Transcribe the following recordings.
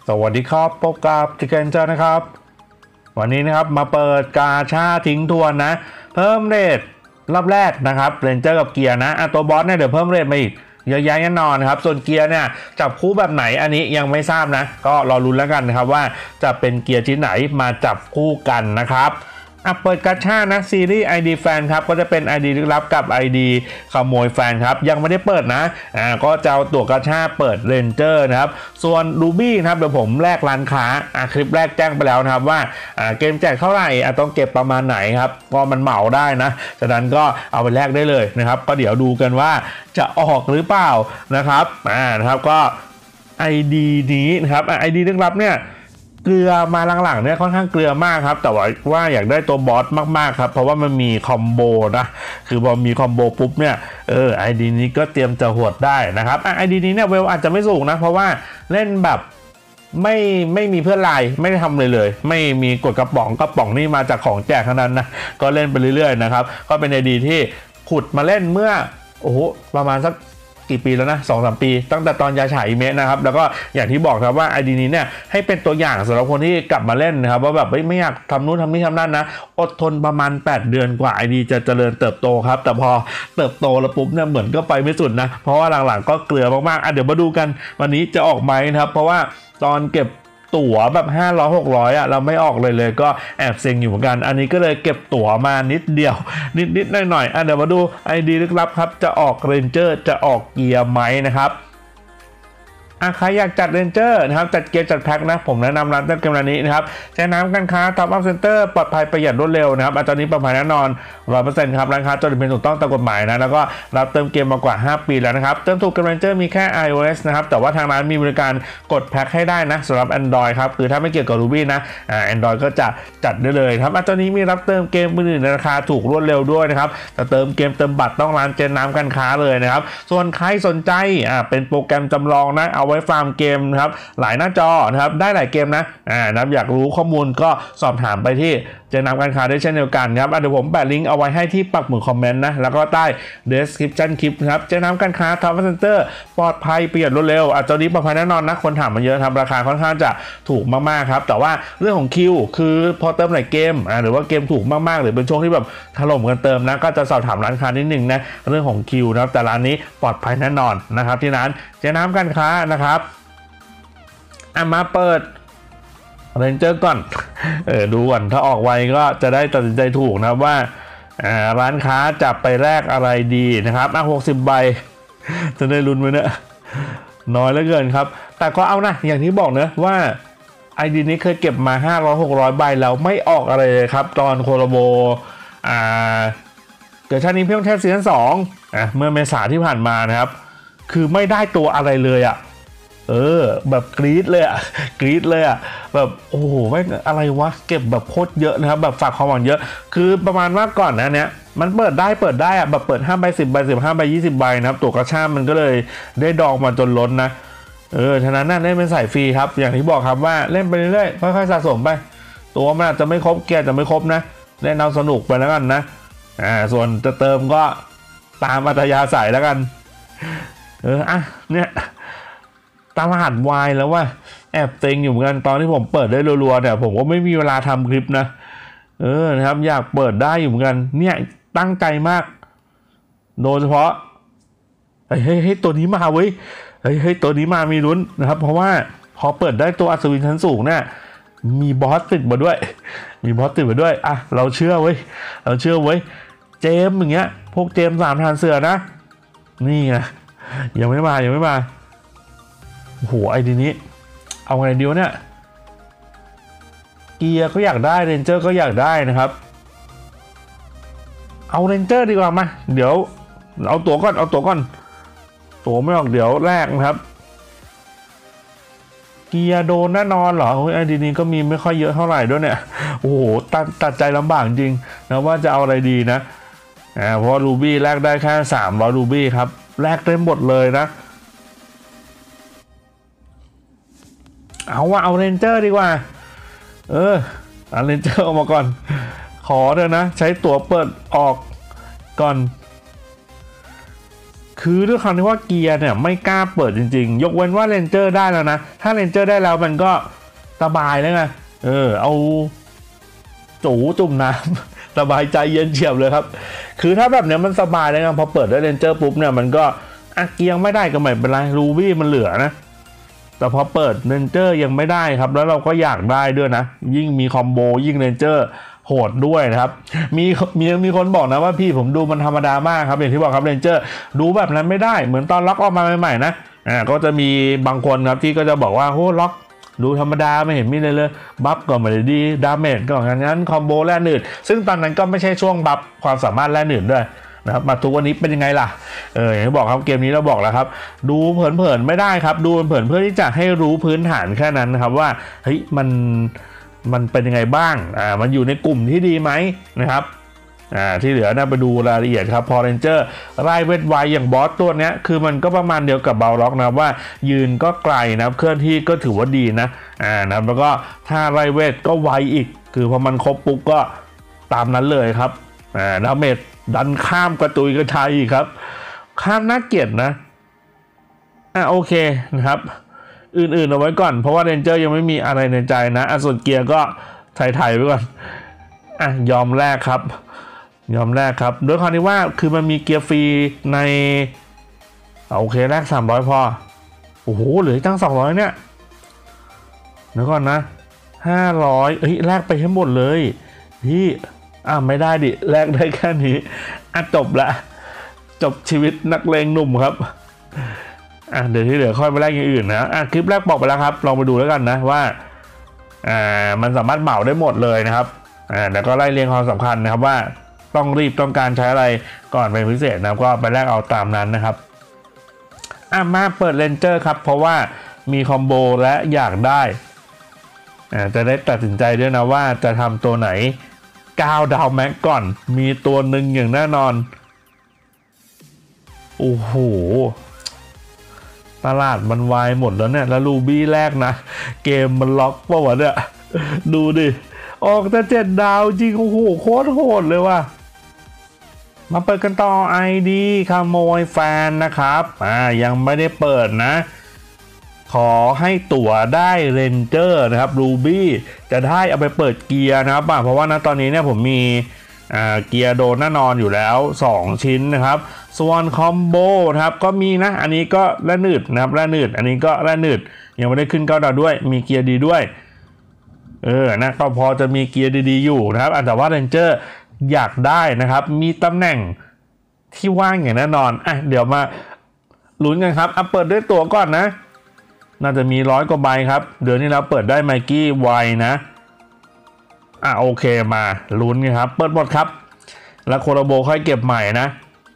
สวัสดีครับพบกับจิเกนเจอร์นะครับวันนี้นะครับมาเปิดกาชาทิ้งทวนนะเพิ่มเรทรอบแรกนะครับเรนเจอร์กับเกียร์นะตัวบอสเนี่ยเดี๋ยวเพิ่มเรทมาอีกเยอะแยะแน่นอนครับส่วนเกียร์เนี่ยจับคู่แบบไหนอันนี้ยังไม่ทราบนะก็รอลุ้นแล้วกันนะครับว่าจะเป็นเกียร์ที่ไหนมาจับคู่กันนะครับเปิดกาชานะซีรีส์ ID แฟนครับก็จะเป็น ID ลึกลับกับ ID ขโมยแฟนครับยังไม่ได้เปิดนะก็จะเอาตัวกาชาเปิดเรนเจอร์นะครับส่วนรูบี้นะครับเดี๋ยวผมแลกร้านค้าคลิปแรกแจ้งไปแล้วนะครับว่าเกมแจกเท่าไหร่ต้องเก็บประมาณไหนครับก็มันเหมาได้นะฉะนั้นก็เอาไปแลกได้เลยนะครับก็เดี๋ยวดูกันว่าจะออกหรือเปล่านะครับนะครับก็ ID นี้นะครับID ลึกลับเนี่ยเกลือมาหลังๆเนี่ยค่อนข้างเกลือมากครับแต่ว่าอยากได้ตัวบอสมากๆครับเพราะว่ามันมีคอมโบนะคือพอมีคอมโบปุ๊บเนี่ยไอดีนี้ก็เตรียมจะหวดได้นะครับไอดีนี้เนี่ยเวลอาจจะไม่สูงนะเพราะว่าเล่นแบบไม่มีเพื่อนไลน์ไม่ได้ทำเลยไม่มีกดกระป๋องนี่มาจากของแจกเท่านั้นนะก็เล่นไปเรื่อยๆนะครับก็เป็นไอดีที่ขุดมาเล่นเมื่อประมาณสักกี่ปีแล้วนะ 2-3 ปีตั้งแต่ตอนยาฉายอีเมะนะครับแล้วก็อย่างที่บอกครับว่า ID นี้เนี่ยให้เป็นตัวอย่างสำหรับคนที่กลับมาเล่นนะครับว่าแบบไม่อยากทำนู่นทำนี่ทำนั่นนะอดทนประมาณ8 เดือนกว่า ID จะเจริญเติบโตครับแต่พอเติบโตแล้วปุ๊บเนี่ยเหมือนก็ไปไม่สุดนะเพราะว่าหลังๆก็เกลือมากๆเดี๋ยวมาดูกันวันนี้จะออกไหมนะครับเพราะว่าตอนเก็บตั๋วแบบ500-600เราไม่ออกเลยก็แอบเซ็งอยู่เหมือนกันอันนี้ก็เลยเก็บตั๋วมานิดเดียวนิดหน่อยเดี๋ยวมาดู ID ลึกลับครับจะออกเรนเจอร์จะออกเกียร์ไหมนะครับใครอยากจัดเรนเจอร์นะครับจัดเกียร์จัดแพ็คนะผมแนะนำร้านเติมเกมร้านนี้นะครับใช้น้ำการค้าท็อปอัพเซ็นเตอร์ปลอดภัยประหยัดรวดเร็วนะครับตอนนี้ปลอดภัยแน่นอน 100% ครับร้านค้าจดทะเบียนถูกต้องตามกฎหมายนะแล้วก็รับเติมเกมมากว่า5 ปีแล้วนะครับเติมถูกกับเรนเจอร์มีแค่ iOS นะครับแต่ว่าทางร้านมีบริการกดแพ็คให้ได้นะสำหรับ Android ครับคือถ้าไม่เกี่ยวกับ Ruby นะ Android ก็จะจัดได้เลยครับตอนนี้มีรับเติมเกมมือถือในราคาถูกรวดเร็วด้วยนะครับแต่เติมเกมเติมบัตรต้องร้านเจนน้ำการค้าเลยนะครับส่วนใครสนใจเป็นโปรแกรมจำลองนะเอาไว้ฟาร์มเกมนะครับหลายหน้าจอนะครับได้หลายเกมนะอยากรู้ข้อมูลก็สอบถามไปที่เจนน้ำการค้าได้เช่นเดียวกันครับเดี๋ยวผมแปะลิงก์เอาไว้ให้ที่ปักหมุดคอมเมนต์นะแล้วก็ใต้ description คลิปนะครับเจนน้ำการค้าท็อปเซ็นเตอร์ปลอดภัยประหยัดรวดเร็วตอนนี้ปลอดภัยแน่นอนนะคนถามมาเยอะทำราคาค่อนข้างจะถูกมากๆครับแต่ว่าเรื่องของคิวคือพอเติมหลายเกมหรือว่าเกมถูกมากๆหรือเป็นช่วงที่แบบถล่มกันเติมนะก็จะสอบถามร้านค้านิดนึงนะเรื่องของคิวนะครับแต่ร้านนี้ปลอดภัยแน่นอนนะครับที่นั้นเจนน้ำการค้านะครับมาเปิดเรนเจอร์ก่อนดูก่อนถ้าออกไวก็จะได้ตัดสินใจถูกนะว่าร้านค้าจะไปแลกอะไรดีนะครับ60 ใบจะได้ลุ้นไหมเนี่ยน้อยเหลือเกินครับแต่ก็เอานะอย่างที่บอกเนะว่า ID นี้เคยเก็บมา500-600 ใบแล้วไม่ออกอะไรเลยครับตอนโคโลโบเกิดชาตินี้เพียงแค่ซีซั่น2เมื่อเมษาที่ผ่านมานะครับคือไม่ได้ตัวอะไรเลยแบบกรี๊ดเลยแบบโอ้โหไม่อะไรวะเก็บแบบโคตรเยอะนะครับแบบฝากความหวังเยอะคือประมาณว่าก่อนนะเนี้ยมันเปิดได้แบบเปิด5 ใบ 10 ใบ 15 ใบ 20 ใบนะครับตัวกระชากมันก็เลยได้ดองมาจนล้นนะฉะนั้นน่าเล่นเป็นสายฟรีครับอย่างที่บอกครับว่าเล่นไปเรื่อยๆค่อยๆสะสมไปตัวมันอาจจะไม่ครบเกียร์จะไม่ครบนะเล่นเอาสนุกไปแล้วกันนะส่วนจะเติมก็ตามอัธยาศัยแล้วกันเนี่ยตลาดวายแล้วว่าแอบเต็งอยู่เหมือนกันตอนที่ผมเปิดได้รัวๆเนี่ยผมก็ไม่มีเวลาทำคลิปนะนะครับอยากเปิดได้อยู่เหมือนกันเนี่ยตั้งใจมากโดยเฉพาะเฮ้ยตัวนี้มาเว้ยเฮ้ยตัวนี้มามีลุ้นนะครับเพราะว่าพอเปิดได้ตัวอัศวินชั้นสูงเนี่ยมีบอสติดมาด้วยเราเชื่อเว้ยเจมอย่างเงี้ยพวกเจม3 ทหารเสือนะนี่ไงยังไม่มาโอ้โหไอดีนี้เอาไงดีวะเนี่ยเกียร์ก็อยากได้เรนเจอร์ก็อยากได้นะครับเอาเรนเจอร์ดีกว่ามาเดี๋ยวเอาตัวก่อนตัวไม่ออกเดี๋ยวแรกนะครับเกียร์โดนแน่นอนเหรอไอดีนี้ก็มีไม่ค่อยเยอะเท่าไหร่ด้วยเนี่ยโอ้โหตัดใจลำบากจริงนะว่าจะเอาอะไรดีนะเพราะรูบี้แลกได้แค่300 รูบี้ครับแลกได้หมดเลยนะเอาเรนเจอร์ดีกว่าเอาเรนเจอร์ออกมาก่อนขอเถอะนะใช้ตั๋วเปิดออกก่อนคคือด้วยความที่ว่าเกียร์เนี่ยไม่กล้าเปิดจริงๆยกเว้นว่าเรนเจอร์ได้แล้วนะถ้าเรนเจอร์ได้แล้วมันก็สบายแล้วไงเอาจูจุ่มน้ำ สบายใจเย็นเฉียบเลยครับคือถ้าแบบเนี้ยมันสบายแล้วไงพอเปิดได้เรนเจอร์ปุ๊บเนี่ยมันก็เกียร์ไม่ได้ก็ไม่เป็นไรรูบี้มันเหลือนะแต่พอเปิดเรนเจอร์ยังไม่ได้ครับแล้วเราก็อยากได้ด้วยนะยิ่งมีคอมโบยิ่งเรนเจอร์โหดด้วยนะครับมีคนบอกนะว่าพี่ผมดูมันธรรมดามากครับอย่างที่บอกครับเรนเจอร์ดูแบบนั้นไม่ได้เหมือนตอนล็อกออกมาใหม่ๆนะก็จะมีบางคนครับที่ก็จะบอกว่าโหล็อกดูธรรมดาไม่เห็นมีเลยบัฟก็ไม่ได้ดีดาเมจก็งั้นคอมโบแร่หนืดซึ่งตอนนั้นก็ไม่ใช่ช่วงบัฟความสามารถแร่หนืดด้วยนะครับมาทุกวันนี้เป็นยังไงล่ะอย่างที่บอกครับเกมนี้เราบอกแล้วครับดูเผินๆไม่ได้ครับดูเผินๆเพื่อที่จะให้รู้พื้นฐานแค่นั้นนะครับว่าเฮ้ยมันเป็นยังไงบ้างมันอยู่ในกลุ่มที่ดีไหมนะครับที่เหลือนะไปดูรายละเอียดครับพอเรนเจอร์ไล่เวทไวอย่างบอสตัวนี้คือมันก็ประมาณเดียวกับเบลล็อกนะว่ายืนก็ไกลนะเคลื่อนที่ก็ถือว่าดีนะนะแล้วก็ถ้าไล่เวทก็ไวอีกคือพอมันครบปุ๊บก็ตามนั้นเลยครับดาเมจดันข้ามกระตุยกระชายอีกครับข้ามน่าเกลียดนะโอเคนะครับอื่นๆเอาไว้ก่อนเพราะว่าเรนเจอร์ยังไม่มีอะไรในใจนะส่วนเกียร์ก็ไทยๆไว้ก่อนยอมแลกครับด้วยความที่ว่าคือมันมีเกียร์ฟรีในโอเคแลก300พอโอ้โหเหลือตั้ง200เนี่ยเดี๋ยวก่อนนะ500แลกไปให้หมดเลยพี่ไม่ได้ดิแลกได้แค่นี้จบละจบชีวิตนักเลงหนุ่มครับเดี๋ยวที่เหลือค่อยมาแลกอย่างอื่นนะคลิปแรกบอกไปแล้วครับลองไปดูแล้วกันนะว่ามันสามารถเหมาได้หมดเลยนะครับแล้วก็ไล่เรียงความสำคัญนะครับว่าต้องรีบต้องการใช้อะไรก่อนเป็นพิเศษนะก็ไปแลกเอาตามนั้นนะครับมาเปิดเรนเจอร์ครับเพราะว่ามีคอมโบและอยากได้จะได้ตัดสินใจด้วยนะว่าจะทำตัวไหน9ดาวแม็กก่อนมีตัวหนึ่งอย่างแน่นอนโอ้โหตลาดมันวายหมดแล้วเนี่ยแล้วรูบี้แรกนะเกมมันล็อกป่าวะเนี่ยดูดิออกแต่7ดาวจริงโอ้โหโคตรโหดเลยว่ะมาเปิดกันต่อ ID ขโมยแฟนนะครับยังไม่ได้เปิดนะขอให้ตั๋วได้เรนเจอร์นะครับรูบี้จะได้เอาไปเปิดเกียร์นะครับเพราะว่านะตอนนี้เนี่ยผมมีเกียร์โดนแน่นอนอยู่แล้ว2ชิ้นนะครับส่วนคอมโบนะครับก็มีนะอันนี้ก็แร่หนืดนะครับแร่หนืดอันนี้ก็แร่หนืดยังไม่ได้ขึ้น9ดาวด้วยมีเกียร์ดีด้วยนะก็พอจะมีเกียร์ดีๆอยู่นะครับแต่ว่าเรนเจอร์อยากได้นะครับมีตำแหน่งที่ว่างอย่างแน่นอนเดี๋ยวมาลุ้นกันครับเปิดด้วยตัวก่อนนะน่าจะมี100 กว่าใบครับเดือนนี้เราเปิดได้ไมกี้ไวนะโอเคมาลุ้นกันครับเปิดหมดครับแล้วโคโรโบค่อยเก็บใหม่นะ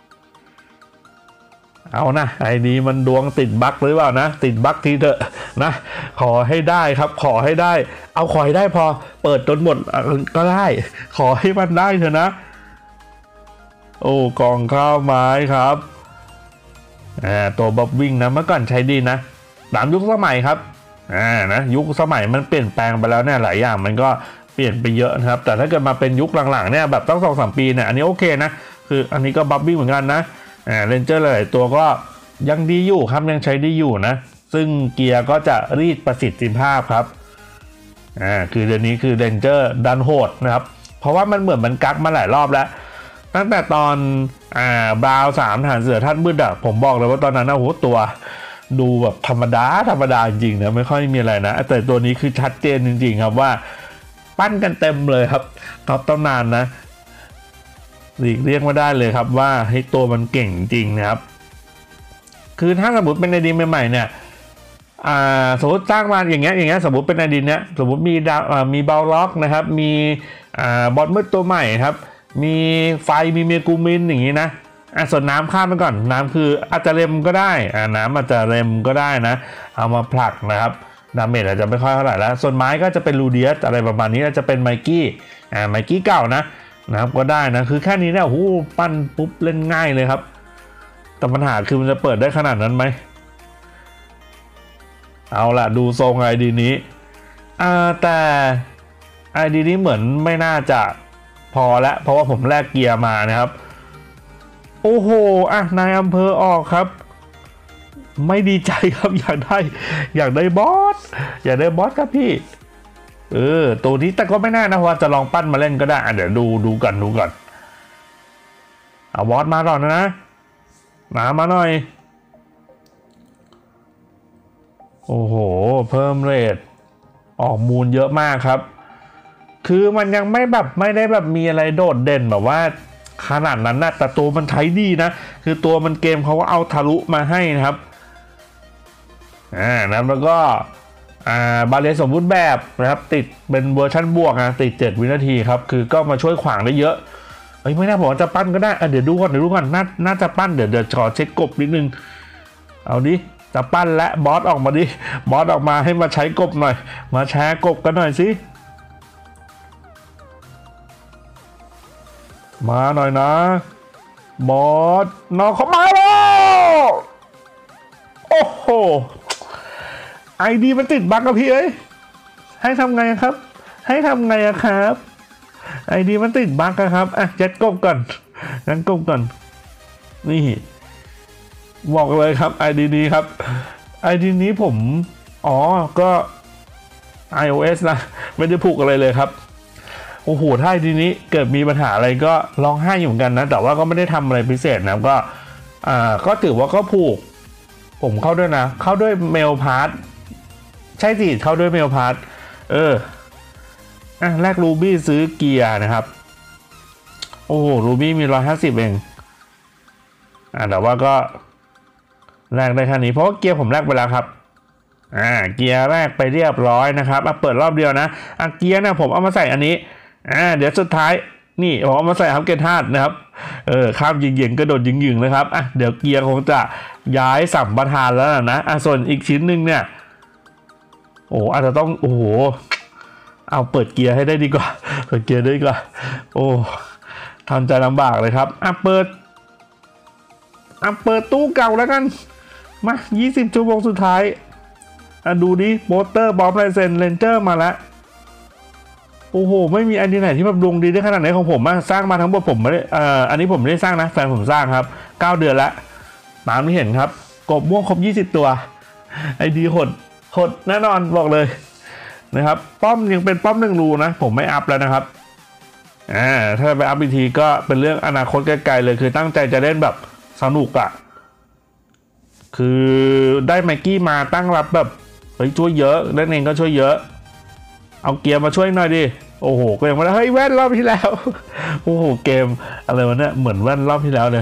เอานะไอ้นี้มันดวงติดบั๊กหรือเปล่านะติดบั๊กทีเถอะนะขอให้ได้ครับขอให้ได้ขอให้ได้พอเปิดจนหมดก็ได้ขอให้มันได้เถอะนะโอ้กองข้าวไม้ครับตัวบ๊อบวิ่งนะเมื่อก่อนใช้ดีนะตามยุคสมัยครับนะยุคสมัยมันเปลี่ยนแปลงไปแล้วเนี่ยหลายอย่างมันก็เปลี่ยนไปเยอะนะครับแต่ถ้าเกิดมาเป็นยุคหลังๆเนี่ยแบบต้อง2-3 ปีเนี่ยอันนี้โอเคนะคืออันนี้ก็บ๊อบวิ่งเหมือนกันนะเรนเจอร์หลายตัวก็ยังดีอยู่ครับยังใช้ได้อยู่นะซึ่งเกียร์ก็จะรีดประสิทธิภาพครับคือเดือนนี้คือเรนเจอร์ดันโหดนะครับเพราะว่ามันเหมือนมันกักมาหลายรอบแล้วตั้งแต่ตอนบราว3ฐานเสือท่านมืดผมบอกเลยว่าตอนนั้นโอ้โหตัวดูแบบธรรมดาจริงนะไม่ค่อยมีอะไรนะแต่ตัวนี้คือชัดเจนจริงๆครับว่าปั้นกันเต็มเลยครับท็อปตำนานนะหลีกเลี่ยงไม่ได้เลยครับว่าให้ตัวมันเก่งจริงนะครับคือถ้าสมมติเป็นในดินใหม่ๆเนี่ยสมมติสร้างมาอย่างเงี้ยสมมติเป็นในดินเนี้ยสมมติมีเบลล็อกนะครับมีบอสมืดตัวใหม่ครับมีไฟมีเมกูมินอย่างงี้นะส่วนน้ำข้ามไปก่อนน้ำคืออาจจะเร็มก็ได้น้ำอาจจะเร็มก็ได้นะเอามาผลักนะครับดาเมจอาจจะไม่ค่อยเท่าไหร่แล้วส่วนไม้ก็จะเป็นลูเดียสอะไรประมาณนี้จะเป็นไมกี้เก่านะครับก็ได้นะคือแค่นี้เนี่ยโอ้โหปั้นปุ๊บเล่นง่ายเลยครับแต่ปัญหาคือมันจะเปิดได้ขนาดนั้นไหมเอาล่ะดูทรงไอดีนี้แต่ไอดีนี้เหมือนไม่น่าจะพอแล้วเพราะว่าผมแลกเกียร์มานะครับโอ้โหนายอำเภอออกครับไม่ดีใจครับอยากได้บอสครับพี่ตัวนี้แต่ก็ไม่น่านะว่าจะลองปั้นมาเล่นก็ได้เดี๋ยวดูก่อนเอาบอสมาก่อนนะมาหน่อยโอ้โหเพิ่มเรทออกมูลเยอะมากครับคือมันยังไม่ได้แบบมีอะไรโดดเด่นแบบว่าขนาดนั้นนะแต่ตัวมันใช้ดีนะคือตัวมันเกมเขาก็เอาทะลุมาให้นะครับแล้วก็บาเรียสมบูรณ์แบบนะครับติดเป็นเวอร์ชันบวกติด7 วินาทีครับคือก็มาช่วยขวางได้เยอะไม่น่าบอกจะปั้นก็ได้เดี๋ยวดูก่อนน่าจะปั้นเดี๋ยวขอเช็คกบนิดนึงเอาดิจะปั้นและบอสออกมาดิบอสออกมาให้มาใช้กบหน่อยมาแชร์กบกันหน่อยสิมาหน่อยนะบอสน้องเขามาแล้วโอ้โหไอดีมันติดบั๊กกับพี่ให้ทำไงครับไอดีมันติดบั๊กครับเจ็ดกบก่อนงั้นกบก่อนนี่บอกเลยครับไอดีนี้ครับไอดีนี้ผมก็ iOS นะไม่ได้ผูกอะไรเลยครับโอ้โหถ้าไอดีนี้เกิดมีปัญหาอะไรก็ร้องไห้อยู่เหมือนกันนะแต่ว่าก็ไม่ได้ทำอะไรพิเศษนะก็ถือว่าก็ผูกผมเข้าด้วยนะเข้าด้วยเมลพาสใช่สิเข้าด้วยเมลพาสแลกรูบี้ซื้อเกียร์นะครับโอ้โหรูบี้มี150เองแต่ว่าก็แลกได้แค่นี้เพราะว่าเกียร์ผมแลกไปแล้วครับเกียร์แรกไปเรียบร้อยนะครับเปิดรอบเดียวนะเกียร์เนี่ยผมเอามาใส่อันนี้เดี๋ยวสุดท้ายนี่ผมเอามาใส่ครับเกียร์ธาตุนะครับข้ามยิงกระโดดยิงนะครับเดี๋ยวเกียร์คงจะย้ายสัมปทานแล้วนะส่วนอีกชิ้นหนึ่งเนี่ยอาจจะต้องเอาเปิดเกียร์ให้ได้ดีกว่าทำใจลำบากเลยครับเปิดตู้เก่าแล้วกันมา20 ชั่วโมงสุดท้ายดูดิโปสเตอร์บอมไลเซนเรนเจอร์มาแล้วโอ้โหไม่มีอันที่ไหนที่แบบดวงดีได้ขนาดไหนของผมสร้างมาทั้งหมดผมไม่ได้อันนี้ผมไม่ได้สร้างนะแฟนผมสร้างครับ9 เดือนแล้วตามที่เห็นครับกบม่วงครบ20 ตัวไอดีหดแน่นอนบอกเลยนะครับป้อมยังเป็นป้อม1 รูนะผมไม่อัพแล้วนะครับถ้าไปอัพอีกทีก็เป็นเรื่องอนาคตไกลๆเลยคือตั้งใจจะเล่นแบบสนุกคือได้ไมกี้มาตั้งรับแบบช่วยเยอะเล่นเองก็ช่วยเยอะเอาเกียร์มาช่วยหน่อยดิโอ้โหก็ยังไม่ได้แว่นรอบที่แล้วโอ้โหเกมอะไรวะเนี่ยเหมือนแว่นรอบที่แล้วเลย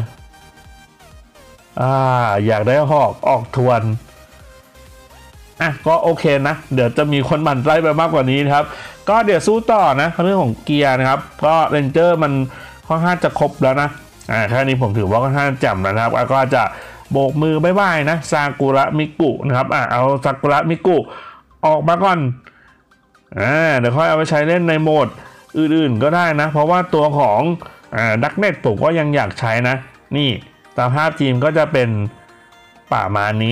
อยากได้หอกออกทวนก็โอเคนะเดี๋ยวจะมีคนหมั่นไส้ไปมากกว่านี้นะครับก็เดี๋ยวสู้ต่อนะเรื่องของเกียร์นะครับก็เรนเจอร์มันค่อนข้างจะครบแล้วนะแค่นี้ผมถือว่าค่อนข้างแจ่มนะครับก็จะโบกมือบ๊ายบายนะซากุระมิกุนะครับเอาซากุระมิกุออกมาก่อนเดี๋ยวค่อยเอาไปใช้เล่นในโหมดอื่นๆก็ได้นะเพราะว่าตัวของดักเน็ตผมก็ยังอยากใช้นะนี่สภาพทีมก็จะเป็นป่ามานี้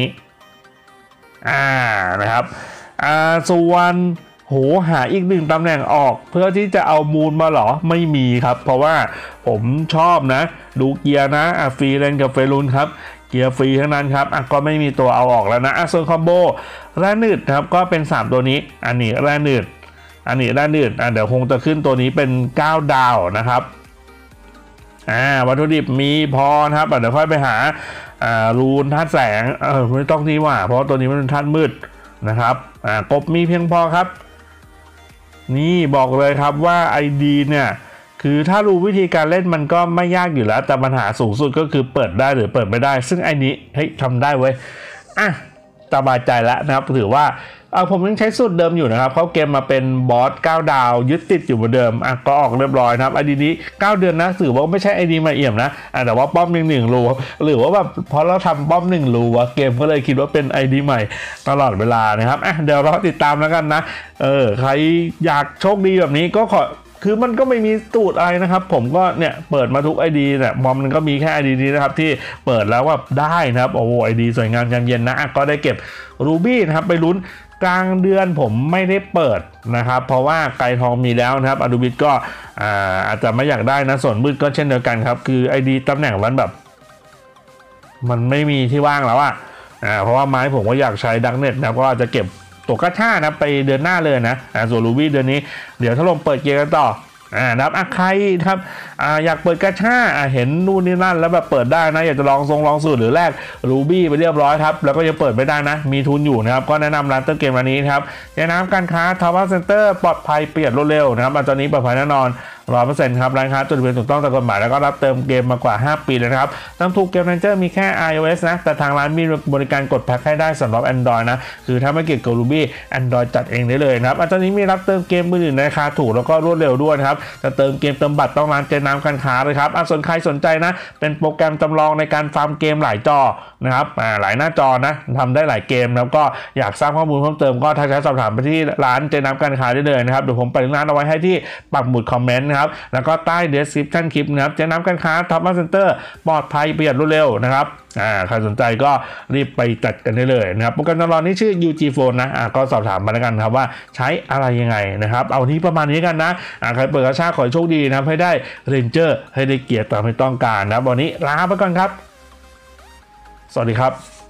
นะครับส่วนหาอีก1 ตำแหน่งออกเพื่อที่จะเอามูลมาหรอไม่มีครับเพราะว่าผมชอบนะดูเกียร์นะฟรีเลนกับเฟรุนครับเกียร์ฟรีทั้งนั้นครับก็ไม่มีตัวเอาออกแล้วนะส่วนคอมโบแร่นืดครับก็เป็น3ตัวนี้อันนี้แร่นืดเดี๋ยวคงจะขึ้นตัวนี้เป็น9 ดาวนะครับวัตถุดิบมีพอนะครับเดี๋ยวค่อยไปหารูนธาตุแสงไม่ต้องที่ว่าเพราะตัวนี้มันเป็นธาตุมืดนะครับกบมีเพียงพอครับนี่บอกเลยครับว่า ID เนี่ยคือถ้ารู้วิธีการเล่นมันก็ไม่ยากอยู่แล้วแต่ปัญหาสูงสุดก็คือเปิดได้หรือเปิดไม่ได้ซึ่งไอ้นี้ทำได้เว้ยสบายใจแล้วนะครับถือว่าผมยังใช้สูตรเดิมอยู่นะครับเขาเกมมาเป็นบอส9 ดาวยึดติดอยู่เหมือนเดิมก็ออกเรียบร้อยนะครับไอดีนี้9 เดือนนะถือว่าไม่ใช่ไอดีมาเอี่ยมนะแต่ว่าป้อม1 รูหรือว่าแบบพอเราทำป้อม1 รูเกมก็เลยคิดว่าเป็นไอดีใหม่ตลอดเวลานะครับเดี๋ยวเราติดตามแล้วกันนะใครอยากโชคดีแบบนี้ก็ขอคือมันก็ไม่มีสูตรอะไรนะครับผมก็เนี่ยเปิดมาทุก ID เนี่ยมอมมันก็มีแค่ ID นี้นะครับที่เปิดแล้วว่าได้นะครับโอ้โห ID สวยงามยามเย็นนะก็ได้เก็บรูบี้นะครับไปลุ้นกลางเดือนผมไม่ได้เปิดนะครับเพราะว่าไกลทองมีแล้วนะครับอดูบิทก็อาจจะไม่อยากได้นะส่วนมืดก็เช่นเดียวกันครับคือ ID ตำแหน่งมันแบบมันไม่มีที่ว่างแล้วเพราะว่าไม้ผมก็อยากใช้ดักเน็ตนะก็จะเก็บตัวกระชานะไปเดือนหน้าเลยนะส่วนรูบี้เดือนนี้เดี๋ยวถ้าลงเปิดเกมกันต่อนะครับใครครับอยากเปิดกระชาเห็นนู่นนี่นั่นแล้วแบบเปิดได้นะอยากจะลองสูตรหรือแลกรูบี้ไปเรียบร้อยครับแล้วก็ยังเปิดไม่ได้นะมีทุนอยู่นะครับก็แนะนำร้านเติมเกมร้านนี้ครับแนะนำการค้าทาวเวอร์เซ็นเตอร์ปลอดภัยประหยัดรวดเร็วนะครับตอนนี้ปลอดภัยแน่นอน100%ครับร้านค้าจดทะเบียนถูกต้องตามกฎหมายแล้วก็รับเติมเกมมากว่า5 ปีเลยนะครับนำถูกเกมเรนเจอร์มีแค่ iOS นะแต่ทางร้านมีบริการกดแพ็คให้ได้สำหรับ Android นะคือถ้าไม่เกี่ยวกับ Ruby Android จัดเองได้เลยนะครับตอนนี้มีรับเติมเกมมือถือในราคาถูกแล้วก็รวดเร็วด้วยนะครับจะเติมเกมเติมบัตรต้องร้านเจน้ำการค้าเลยครับส่วนใครสนใจนะเป็นโปรแกรมจำลองในการฟาร์มเกมหลายจอนะครับหลายหน้าจอนะทำได้หลายเกมแล้วก็อยากสร้างข้อมูลเพิ่มเติมก็ทักแชทสอบถามไปที่ร้านเจน้ำการค้าได้เลยนะครับเดี๋ยวผมไปร้านเอาไว้ให้ที่ปักหมุดคอมเมนต์นะครับแล้วก็ใต้ description คลิปนะครับเจน้ำการค้าท็อปมาร์เซ็นเตอร์ปลอดภัยประหยัดรวดเร็วนะครับใครสนใจก็รีบไปจัดกันได้เลยนะครับโปรแกรมจำลองนี้ชื่อ UG Phone นะก็สอบถามมาแล้วกันครับว่าใช้อะไรยังไงนะครับเอาที่ประมาณนี้กันนะใครเปิดกระชากขอให้โชคดีนะครับให้ได้เรนเจอร์ให้ได้เกียรติตามที่ต้องการนะวันนี้ลาไปก่อนครับสวัสดีครับ